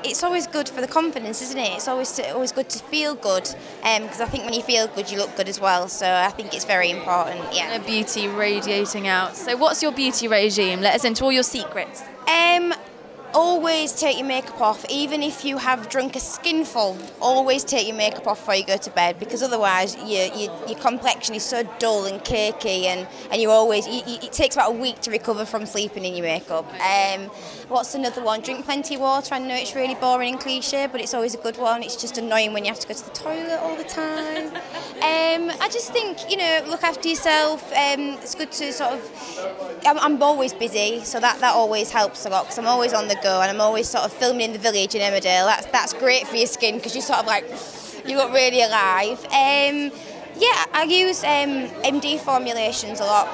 it's always good for the confidence, isn't it? It's always good to feel good, because I think when you feel good, you look good as well. So I think it's very important. Yeah. Beauty radiating out. So what's your beauty regime? Let us into all your secrets. Always take your makeup off, even if you have drunk a skinful. Always take your makeup off before you go to bed, because otherwise your complexion is so dull and cakey, and it takes about a week to recover from sleeping in your makeup. What's another one? Drink plenty of water. I know it's really boring and cliche, but it's always a good one. It's just annoying when you have to go to the toilet all the time. I just think, look after yourself. It's good to sort of. I'm always busy, so that always helps a lot, because I'm always on the go and I'm always sort of filming in the village in Emmerdale. That's great for your skin, because you sort of you look really alive. Yeah, I use MD formulations a lot.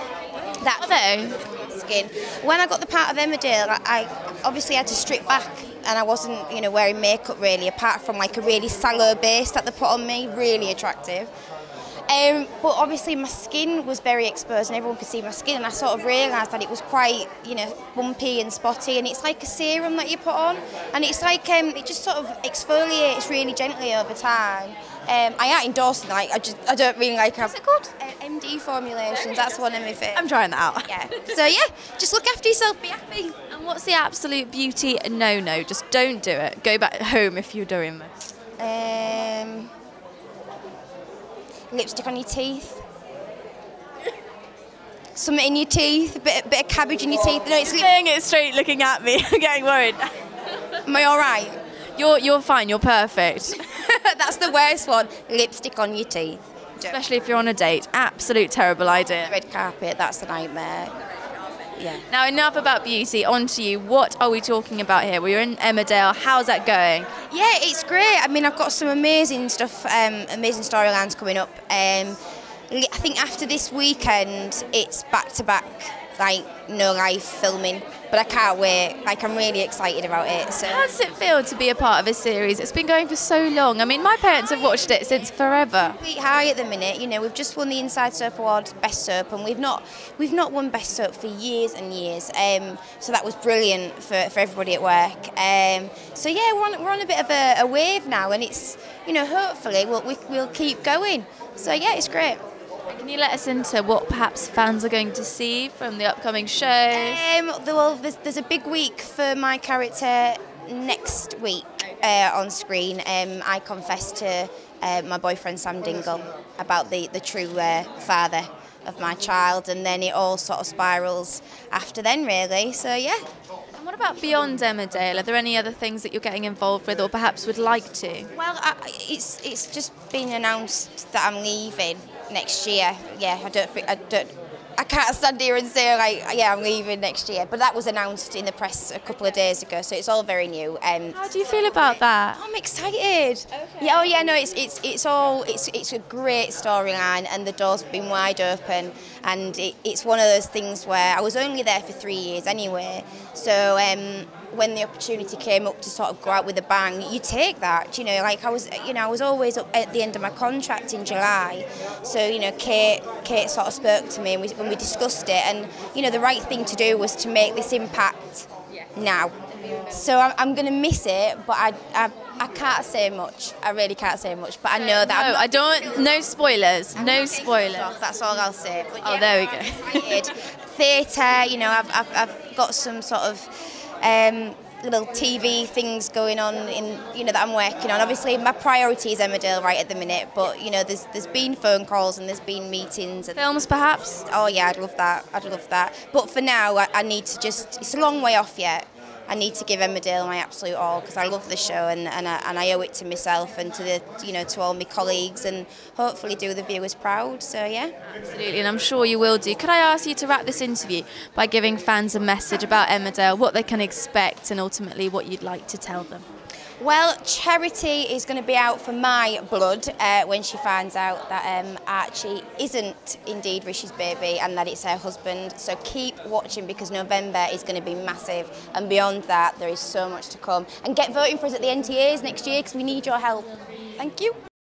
Skin. When I got the part of Emmerdale, I obviously had to strip back, and I wasn't, wearing makeup really, apart from like a really sallow base that they put on me, really attractive. But obviously my skin was very exposed and everyone could see my skin, and I sort of realised that it was quite, bumpy and spotty, and it's like a serum that you put on, and it's like, it just sort of exfoliates really gently over time. I ain't endorsing, I don't really like. What's it called? MD formulations, that's one of my favourites. I'm trying that out. Yeah. So yeah, just look after yourself, be happy. And what's the absolute beauty no? Just don't do it. Go back home if you're doing this. Lipstick on your teeth. Something in your teeth, a bit of cabbage in your teeth. No, it's saying it straight, looking at me. I'm getting worried. Am I all right? You're fine. You're perfect. That's the worst one. Lipstick on your teeth. Especially if you're on a date. Absolute terrible idea. Red carpet. That's the nightmare. Yeah. Now enough about beauty. On to you. What are we talking about here? We're in Emmerdale. How's that going? Yeah, it's great. I mean, I've got some amazing stuff, amazing storylines coming up. I think after this weekend, it's back-to-back, no live filming. But I can't wait. I'm really excited about it. So. How does it feel to be a part of a series? It's been going for so long. I mean, my parents have watched it since forever. Complete high at the minute. We've just won the Inside Soap Award Best Soap, and we've not won Best Soap for years and years. So that was brilliant for everybody at work. So yeah, we're on a bit of a wave now, and it's hopefully we'll keep going. So yeah, it's great. Can you let us into what perhaps fans are going to see from the upcoming shows? Well, there's a big week for my character next week on screen. I confess to my boyfriend Sam Dingle about the true father of my child, and then it all sort of spirals after then, really. So yeah. And what about beyond Emmerdale? Are there any other things that you're getting involved with, or perhaps would like to? Well, it's just been announced that I'm leaving next year. Yeah, I can't stand here and say yeah, I'm leaving next year. But that was announced in the press a couple of days ago, so it's all very new. How do you feel about that? I'm excited. Okay. Yeah, no, it's a great storyline, and the doors have been wide open, and it's one of those things where I was only there for 3 years anyway, so. When the opportunity came up to sort of go out with a bang, you take that. I was always up at the end of my contract in July. So Kate sort of spoke to me when we discussed it, and the right thing to do was to make this impact now. So I'm going to miss it, but I can't say much. I really can't say much, but I know that. No, I don't. No spoilers. No spoilers. That's all I'll say. But yeah, there we go. Theatre. I've got some sort of. Little TV things going on that I'm working on. Obviously my priority is Emmerdale right at the minute, but there's been phone calls and there's been meetings and films perhaps. Oh yeah, I'd love that. But for now I need to it's a long way off yet. I need to give Emmerdale my absolute all, because I love the show, and I owe it to myself and to to all my colleagues, and hopefully do the viewers proud. So yeah. Absolutely, and I'm sure you will do. Could I ask you to wrap this interview by giving fans a message about Emmerdale, what they can expect, and ultimately what you'd like to tell them? Well, Charity is going to be out for my blood when she finds out that Archie isn't indeed Rishi's baby and that it's her husband. So keep watching, because November is going to be massive, and beyond that there is so much to come. And get voting for us at the NTAs next year, because we need your help. Thank you.